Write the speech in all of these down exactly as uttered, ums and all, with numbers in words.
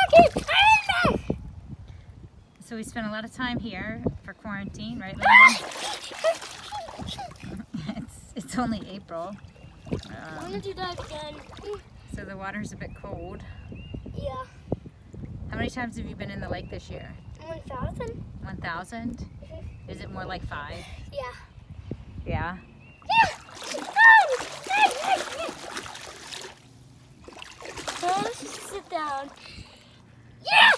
So we spent a lot of time here for quarantine, right, Landon? it's, it's only April. Um, I want to do that again. So the water's a bit cold. Yeah. How many times have you been in the lake this year? one thousand. one thousand? Mm-hmm. Is it more like five? Yeah. Yeah? So let's just sit down. Yeah!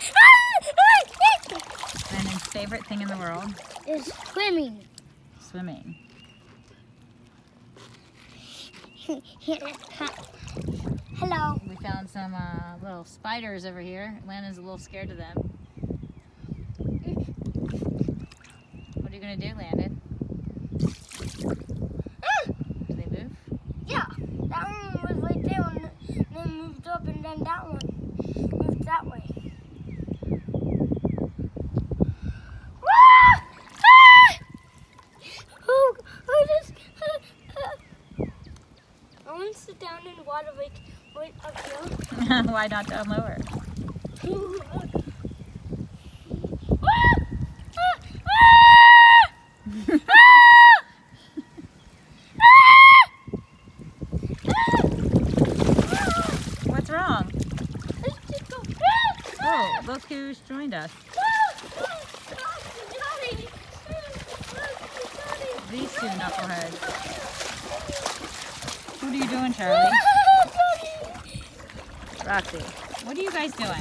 Landon's favorite thing in the world? Is swimming. Swimming. Hello. We found some uh, little spiders over here. Landon's a little scared of them. What are you going to do, Landon? Do they move? Yeah. That one was right there and then moved up, and then that one moved that way. Oh, I just... I want to sit down in the water like right up here. Why not down lower? What's wrong? Oh, look who's joined us. These two knuckleheads. What are you doing, Charlie? Roxy, what are you guys doing?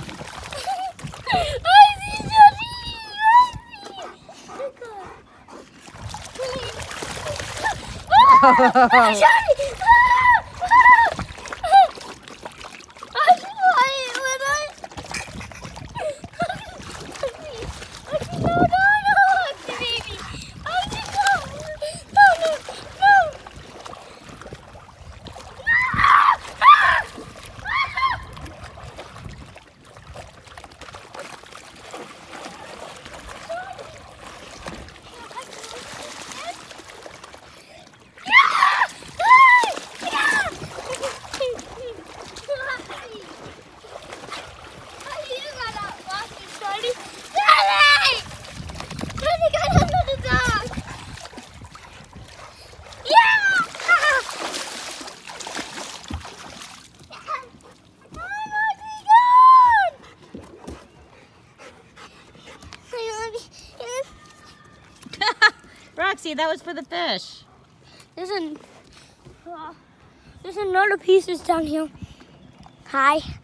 Roxy, that was for the fish. There's an uh, there's another pieces down here. Hi.